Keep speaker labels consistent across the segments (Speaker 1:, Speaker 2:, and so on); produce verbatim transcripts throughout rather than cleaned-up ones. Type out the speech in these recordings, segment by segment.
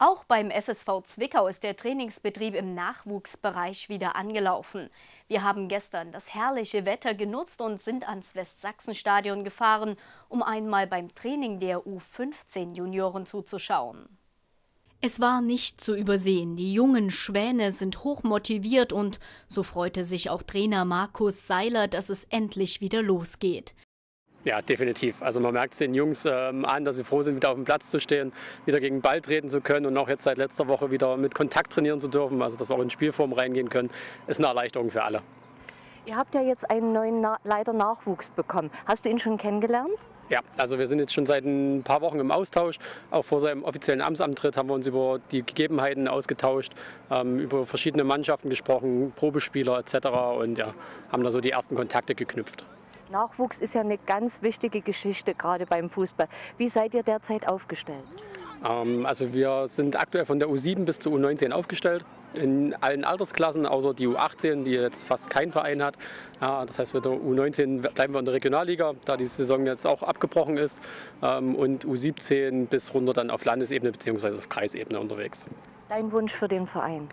Speaker 1: Auch beim F S V Zwickau ist der Trainingsbetrieb im Nachwuchsbereich wieder angelaufen. Wir haben gestern das herrliche Wetter genutzt und sind ans Westsachsenstadion gefahren, um einmal beim Training der U fünfzehn Junioren zuzuschauen. Es war nicht zu übersehen. Die jungen Schwäne sind hochmotiviert und so freute sich auch Trainer Markus Seiler, dass es endlich wieder losgeht.
Speaker 2: Ja, definitiv. Also man merkt es den Jungs ähm, an, dass sie froh sind, wieder auf dem Platz zu stehen, wieder gegen den Ball treten zu können und auch jetzt seit letzter Woche wieder mit Kontakt trainieren zu dürfen, also dass wir auch in Spielform reingehen können, ist eine Erleichterung für alle.
Speaker 3: Ihr habt ja jetzt einen neuen Na Leiter Nachwuchs bekommen. Hast du ihn schon kennengelernt?
Speaker 2: Ja, also wir sind jetzt schon seit ein paar Wochen im Austausch. Auch vor seinem offiziellen Amtsantritt haben wir uns über die Gegebenheiten ausgetauscht, ähm, über verschiedene Mannschaften gesprochen, Probespieler et cetera und ja, haben da so die ersten Kontakte geknüpft.
Speaker 3: Nachwuchs ist ja eine ganz wichtige Geschichte, gerade beim Fußball. Wie seid ihr derzeit aufgestellt?
Speaker 2: Ähm, also wir sind aktuell von der U sieben bis zur U neunzehn aufgestellt, in allen Altersklassen, außer die U achtzehn, die jetzt fast keinen Verein hat. Ja, das heißt, mit der U neunzehn bleiben wir in der Regionalliga, da die Saison jetzt auch abgebrochen ist. Ähm, und U siebzehn bis runter dann auf Landesebene bzw. auf Kreisebene unterwegs.
Speaker 3: Dein Wunsch für den Verein?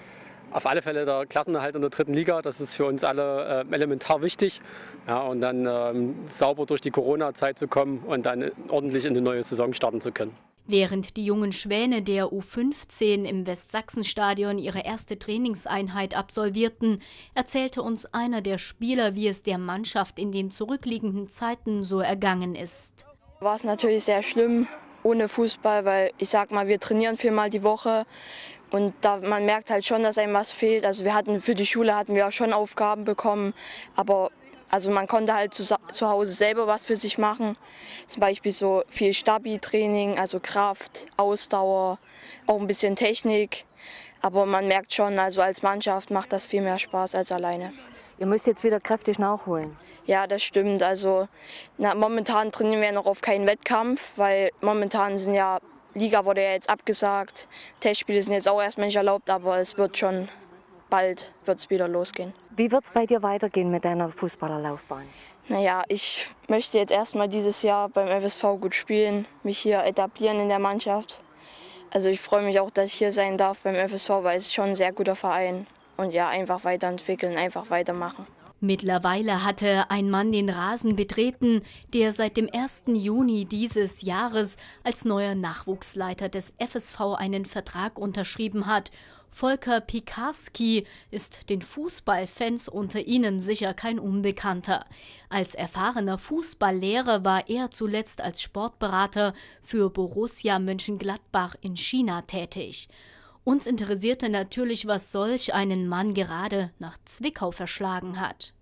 Speaker 2: Auf alle Fälle der Klassenerhalt in der dritten Liga, das ist für uns alle äh, elementar wichtig. Ja, und dann ähm, sauber durch die Corona-Zeit zu kommen und dann ordentlich in die neue Saison starten zu können.
Speaker 1: Während die jungen Schwäne der U fünfzehn im Westsachsenstadion ihre erste Trainingseinheit absolvierten, erzählte uns einer der Spieler, wie es der Mannschaft in den zurückliegenden Zeiten so ergangen ist.
Speaker 4: War es natürlich sehr schlimm ohne Fußball, weil ich sag mal, wir trainieren viermal die Woche. Und da, man merkt halt schon, dass einem was fehlt. Also wir hatten für die Schule hatten wir auch schon Aufgaben bekommen, aber also man konnte halt zu, zu Hause selber was für sich machen. Zum Beispiel so viel Stabi-Training, also Kraft, Ausdauer, auch ein bisschen Technik. Aber man merkt schon, also als Mannschaft macht das viel mehr Spaß als alleine.
Speaker 3: Ihr müsst jetzt wieder kräftig nachholen.
Speaker 4: Ja, das stimmt. Also na, momentan trainieren wir noch auf keinen Wettkampf, weil momentan sind ja Liga wurde ja jetzt abgesagt, Testspiele sind jetzt auch erstmal nicht erlaubt, aber es wird schon bald wird's wieder losgehen.
Speaker 3: Wie wird es bei dir weitergehen mit deiner Fußballerlaufbahn?
Speaker 4: Naja, ich möchte jetzt erstmal dieses Jahr beim F S V gut spielen, mich hier etablieren in der Mannschaft. Also ich freue mich auch, dass ich hier sein darf beim F S V, weil es ist schon ein sehr guter Verein. Und ja, einfach weiterentwickeln, einfach weitermachen.
Speaker 1: Mittlerweile hatte ein Mann den Rasen betreten, der seit dem ersten Juni dieses Jahres als neuer Nachwuchsleiter des F S V einen Vertrag unterschrieben hat. Volker Pikarski ist den Fußballfans unter ihnen sicher kein Unbekannter. Als erfahrener Fußballlehrer war er zuletzt als Sportberater für Borussia Mönchengladbach in China tätig. Uns interessierte natürlich, was solch einen Mann gerade nach Zwickau verschlagen hat.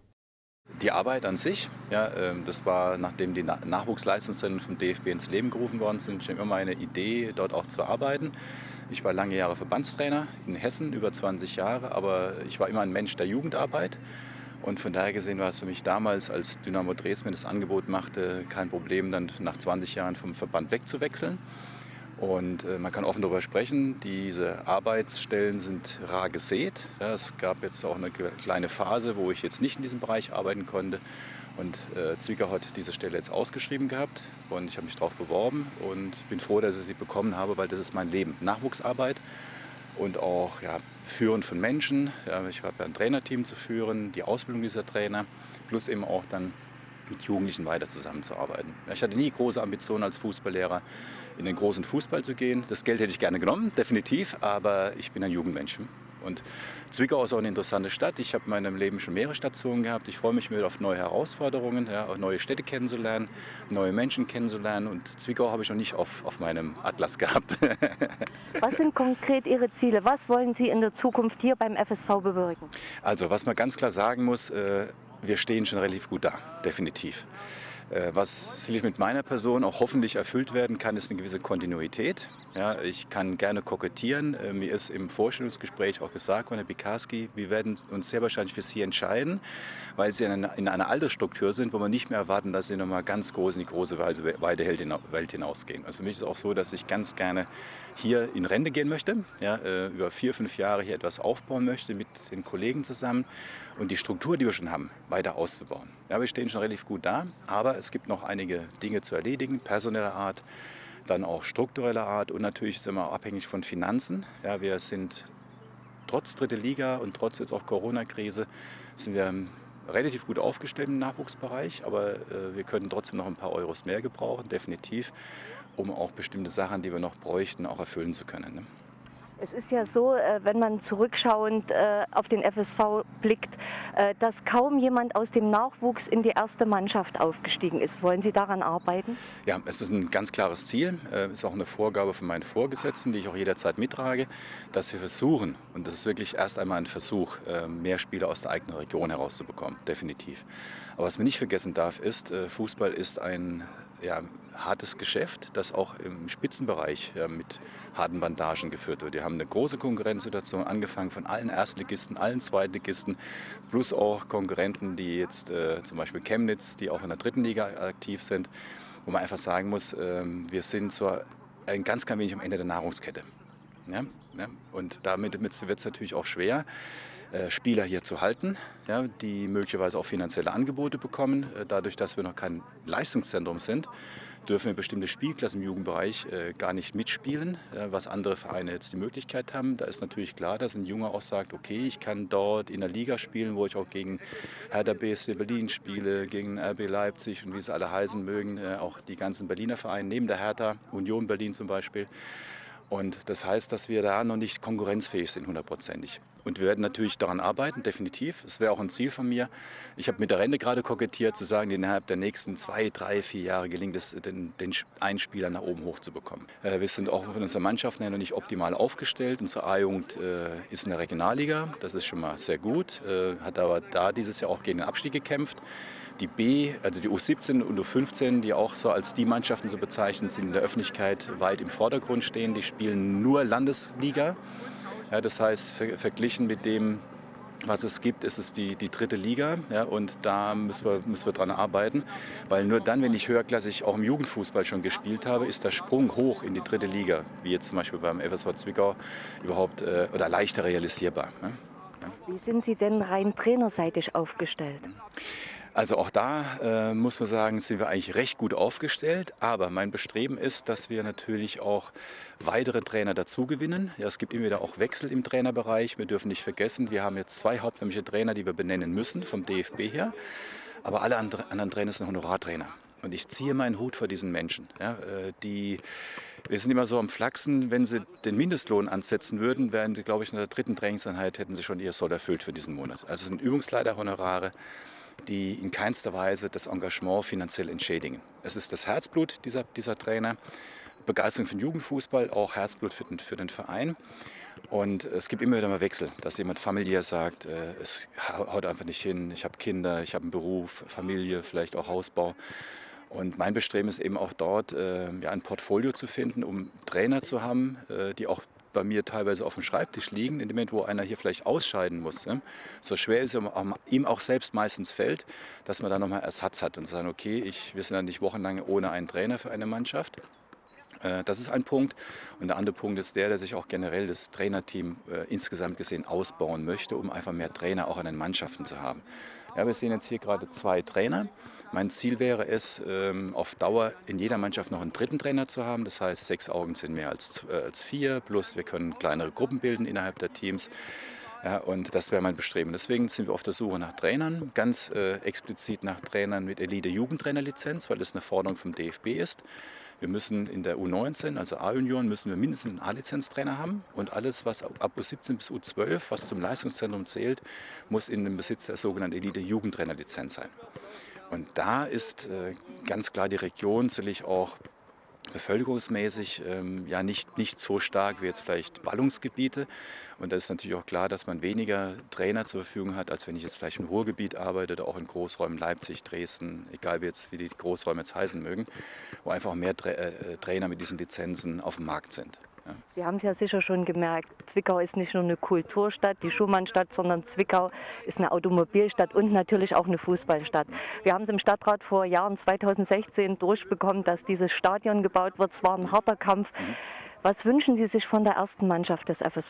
Speaker 5: Die Arbeit an sich, ja, das war, nachdem die Nachwuchsleistungszentren vom D F B ins Leben gerufen worden sind, schon immer meine Idee, dort auch zu arbeiten. Ich war lange Jahre Verbandstrainer in Hessen, über zwanzig Jahre, aber ich war immer ein Mensch der Jugendarbeit. Und von daher gesehen war es für mich damals, als Dynamo Dresden mir das Angebot machte, kein Problem, dann nach zwanzig Jahren vom Verband wegzuwechseln. Und äh, man kann offen darüber sprechen, diese Arbeitsstellen sind rar gesät. Ja, es gab jetzt auch eine kleine Phase, wo ich jetzt nicht in diesem Bereich arbeiten konnte. Und äh, Zwickau hat diese Stelle jetzt ausgeschrieben gehabt und ich habe mich darauf beworben und bin froh, dass ich sie bekommen habe, weil das ist mein Leben. Nachwuchsarbeit und auch ja, Führen von Menschen. Ja, ich habe ein Trainerteam zu führen, die Ausbildung dieser Trainer, plus eben auch dann mit Jugendlichen weiter zusammenzuarbeiten. Ich hatte nie große Ambitionen als Fußballlehrer, in den großen Fußball zu gehen. Das Geld hätte ich gerne genommen, definitiv, aber ich bin ein Jugendmensch. Und Zwickau ist auch eine interessante Stadt. Ich habe in meinem Leben schon mehrere Stationen gehabt. Ich freue mich wieder auf neue Herausforderungen, ja, auch neue Städte kennenzulernen, neue Menschen kennenzulernen. Und Zwickau habe ich noch nicht auf, auf meinem Atlas gehabt.
Speaker 3: Was sind konkret Ihre Ziele? Was wollen Sie in der Zukunft hier beim F S V bewirken?
Speaker 5: Also, was man ganz klar sagen muss, äh, wir stehen schon relativ gut da, definitiv. Was sicherlich mit meiner Person auch hoffentlich erfüllt werden kann, ist eine gewisse Kontinuität. Ja, ich kann gerne kokettieren. Mir ist im Vorstellungsgespräch auch gesagt von Herrn Pikarski, wir werden uns sehr wahrscheinlich für Sie entscheiden, weil Sie in einer, in einer Altersstruktur sind, wo wir nicht mehr erwarten, dass Sie noch mal ganz groß in die große weite Welt hinausgehen. Also für mich ist es auch so, dass ich ganz gerne hier in Rente gehen möchte, ja, über vier, fünf Jahre hier etwas aufbauen möchte mit den Kollegen zusammen und die Struktur, die wir schon haben, weiter auszubauen. Ja, wir stehen schon relativ gut da, aber es gibt noch einige Dinge zu erledigen, personeller Art. dann auch struktureller Art und natürlich sind wir abhängig von Finanzen. Ja, wir sind trotz dritte Liga und trotz jetzt auch Corona-Krise sind wir relativ gut aufgestellt im Nachwuchsbereich, aber äh, wir können trotzdem noch ein paar Euros mehr gebrauchen, definitiv, um auch bestimmte Sachen, die wir noch bräuchten, auch erfüllen zu können. Ne?
Speaker 3: Es ist ja so, wenn man zurückschauend auf den F S V blickt, dass kaum jemand aus dem Nachwuchs in die erste Mannschaft aufgestiegen ist. Wollen Sie daran arbeiten?
Speaker 5: Ja, es ist ein ganz klares Ziel. Es ist auch eine Vorgabe von meinen Vorgesetzten, die ich auch jederzeit mittrage, dass wir versuchen, und das ist wirklich erst einmal ein Versuch, mehr Spieler aus der eigenen Region herauszubekommen, definitiv. Aber was man nicht vergessen darf, ist, Fußball ist ein ja, hartes Geschäft, das auch im Spitzenbereich ja, mit harten Bandagen geführt wird. Wir haben eine große Konkurrenzsituation, angefangen von allen Erstligisten, allen Zweitligisten, plus auch Konkurrenten, die jetzt äh, zum Beispiel Chemnitz, die auch in der dritten Liga aktiv sind, wo man einfach sagen muss, äh, wir sind so ein ganz, ganz wenig am Ende der Nahrungskette. Ja? Ja? Und damit wird es natürlich auch schwer, Spieler hier zu halten, ja, die möglicherweise auch finanzielle Angebote bekommen. Dadurch, dass wir noch kein Leistungszentrum sind, dürfen wir bestimmte Spielklassen im Jugendbereich äh, gar nicht mitspielen, äh, was andere Vereine jetzt die Möglichkeit haben. Da ist natürlich klar, dass ein Junge auch sagt, okay, ich kann dort in der Liga spielen, wo ich auch gegen Hertha B S C Berlin spiele, gegen R B Leipzig und wie sie alle heißen mögen, äh, auch die ganzen Berliner Vereine, neben der Hertha, Union Berlin zum Beispiel. Und das heißt, dass wir da noch nicht konkurrenzfähig sind, hundertprozentig. Und wir werden natürlich daran arbeiten, definitiv. Es wäre auch ein Ziel von mir. Ich habe mit der Rente gerade kokettiert, zu sagen, innerhalb der nächsten zwei, drei, vier Jahre gelingt es, den, den einen Spieler nach oben hochzubekommen. Äh, wir sind auch von unserer Mannschaft her noch nicht optimal aufgestellt. Unsere A-Jugend äh, ist in der Regionalliga, das ist schon mal sehr gut, äh, hat aber da dieses Jahr auch gegen den Abstieg gekämpft. Die B, also die U siebzehn und U fünfzehn, die auch so als die Mannschaften so bezeichnet sind, in der Öffentlichkeit weit im Vordergrund stehen, die spielen nur Landesliga. Ja, das heißt, ver verglichen mit dem, was es gibt, ist es die, die dritte Liga. Ja, und da müssen wir, müssen wir dran arbeiten. Weil nur dann, wenn ich höherklassig auch im Jugendfußball schon gespielt habe, ist der Sprung hoch in die dritte Liga, wie jetzt zum Beispiel beim F S V Zwickau, überhaupt äh, oder leichter realisierbar. Ne? Ja.
Speaker 3: Wie sind Sie denn rein trainerseitig aufgestellt?
Speaker 5: Also auch da äh, muss man sagen, sind wir eigentlich recht gut aufgestellt. Aber mein Bestreben ist, dass wir natürlich auch weitere Trainer dazugewinnen. Ja, es gibt immer wieder auch Wechsel im Trainerbereich. Wir dürfen nicht vergessen, wir haben jetzt zwei hauptamtliche Trainer, die wir benennen müssen, vom D F B her. Aber alle anderen Trainer sind Honorartrainer. Und ich ziehe meinen Hut vor diesen Menschen. Ja, äh, die, wir sind immer so am Flachsen, wenn sie den Mindestlohn ansetzen würden, wären sie, glaube ich, in der dritten Trainingseinheit hätten sie schon ihr Soll erfüllt für diesen Monat. Also es sind Übungsleiterhonorare, die in keinster Weise das Engagement finanziell entschädigen. Es ist das Herzblut dieser, dieser Trainer, Begeisterung für den Jugendfußball, auch Herzblut für den, für den Verein. Und es gibt immer wieder mal Wechsel, dass jemand familiär sagt, äh, es haut einfach nicht hin, ich habe Kinder, ich habe einen Beruf, Familie, vielleicht auch Hausbau. Und mein Bestreben ist eben auch dort, äh, ja, ein Portfolio zu finden, um Trainer zu haben, äh, die auch bei mir teilweise auf dem Schreibtisch liegen, in dem Moment, wo einer hier vielleicht ausscheiden muss. Ne? So schwer es ihm auch selbst meistens fällt, dass man da nochmal Ersatz hat und sagen, okay, ich, wir sind ja nicht wochenlang ohne einen Trainer für eine Mannschaft. Äh, das ist ein Punkt. Und der andere Punkt ist der, dass ich auch generell das Trainerteam äh, insgesamt gesehen ausbauen möchte, um einfach mehr Trainer auch an den Mannschaften zu haben. Ja, wir sehen jetzt hier gerade zwei Trainer. Mein Ziel wäre es, auf Dauer in jeder Mannschaft noch einen dritten Trainer zu haben. Das heißt, sechs Augen sind mehr als, äh, als vier, plus wir können kleinere Gruppen bilden innerhalb der Teams. Ja, und das wäre mein Bestreben. Deswegen sind wir auf der Suche nach Trainern, ganz äh, explizit nach Trainern mit Elite-Jugendtrainerlizenz, weil das eine Forderung vom D F B ist. Wir müssen in der U neunzehn, also A-Junioren, müssen wir mindestens einen A-Lizenztrainer haben. Und alles, was ab U siebzehn bis U zwölf, was zum Leistungszentrum zählt, muss in dem Besitz der sogenannten Elite-Jugendtrainerlizenz sein. Und da ist äh, ganz klar die Region sicherlich auch bevölkerungsmäßig ähm, ja nicht, nicht so stark wie jetzt vielleicht Ballungsgebiete. Und da ist natürlich auch klar, dass man weniger Trainer zur Verfügung hat, als wenn ich jetzt vielleicht im Ruhrgebiet arbeite oder auch in Großräumen Leipzig, Dresden, egal wie, jetzt, wie die Großräume jetzt heißen mögen, wo einfach mehr Tra äh, Trainer mit diesen Lizenzen auf dem Markt sind. Ja.
Speaker 3: Sie haben es ja sicher schon gemerkt, Zwickau ist nicht nur eine Kulturstadt, die Schumannstadt, sondern Zwickau ist eine Automobilstadt und natürlich auch eine Fußballstadt. Wir haben es im Stadtrat vor Jahren zweitausendsechzehn durchbekommen, dass dieses Stadion gebaut wird. Es war ein harter Kampf. Was wünschen Sie sich von der ersten Mannschaft des F S V?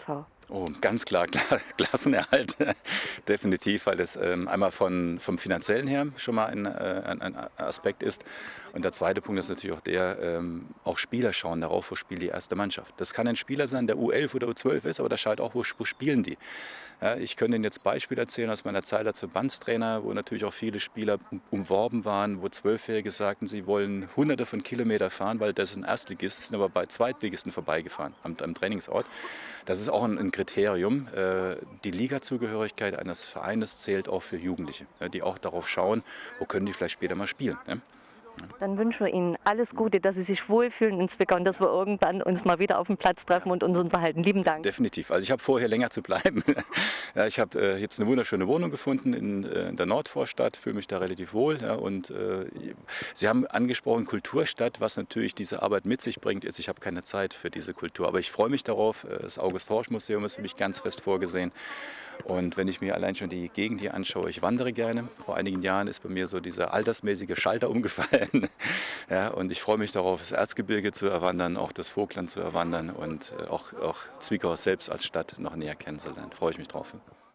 Speaker 5: Oh, ganz klar, klar Klassenerhalt, definitiv, weil es ähm, einmal von, vom Finanziellen her schon mal ein, äh, ein, ein Aspekt ist. Und der zweite Punkt ist natürlich auch der, ähm, auch Spieler schauen darauf, wo spielt die erste Mannschaft. Das kann ein Spieler sein, der U elf oder U zwölf ist, aber da schaut auch, wo, wo spielen die. Ja, ich könnte Ihnen jetzt Beispiele erzählen aus meiner Zeit als Verbandstrainer, wo natürlich auch viele Spieler um, umworben waren, wo Zwölfjährige sagten, sie wollen hunderte von Kilometern fahren, weil das ist ein Erstligist, sind aber bei Zweitligisten vorbeigefahren am, am Trainingsort. Das ist auch ein, ein Kriterium. Äh, die Ligazugehörigkeit eines Vereines zählt auch für Jugendliche, ja, die auch darauf schauen, wo können die vielleicht später mal spielen. Ja.
Speaker 3: Dann wünschen wir Ihnen alles Gute, dass Sie sich wohlfühlen in Zwickau und dass wir irgendwann uns mal wieder auf dem Platz treffen und uns unterhalten. Lieben Dank.
Speaker 5: Definitiv. Also ich habe vor, hier länger zu bleiben. Ja, ich habe äh, jetzt eine wunderschöne Wohnung gefunden in, äh, in der Nordvorstadt, fühle mich da relativ wohl. Ja, und äh, Sie haben angesprochen Kulturstadt, was natürlich diese Arbeit mit sich bringt, ist, ich habe keine Zeit für diese Kultur. Aber ich freue mich darauf. Das August-Horch-Museum ist für mich ganz fest vorgesehen. Und wenn ich mir allein schon die Gegend hier anschaue, ich wandere gerne. Vor einigen Jahren ist bei mir so dieser altersmäßige Schalter umgefallen. Ja, und ich freue mich darauf, das Erzgebirge zu erwandern, auch das Vogtland zu erwandern und auch, auch Zwickau selbst als Stadt noch näher kennenzulernen. Freue ich mich drauf.